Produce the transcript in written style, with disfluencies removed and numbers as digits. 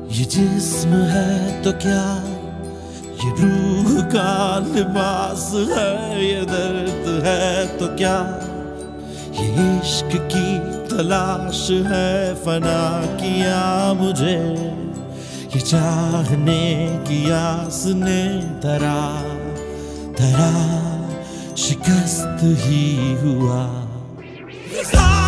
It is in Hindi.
ये जिस्म है तो क्या, ये रूह का लिबास है, ये दर्द है तो क्या, ये इश्क की तलाश है, फना किया मुझे ये चाहने की आस ने तरा तरा शिकस्त ही हुआ।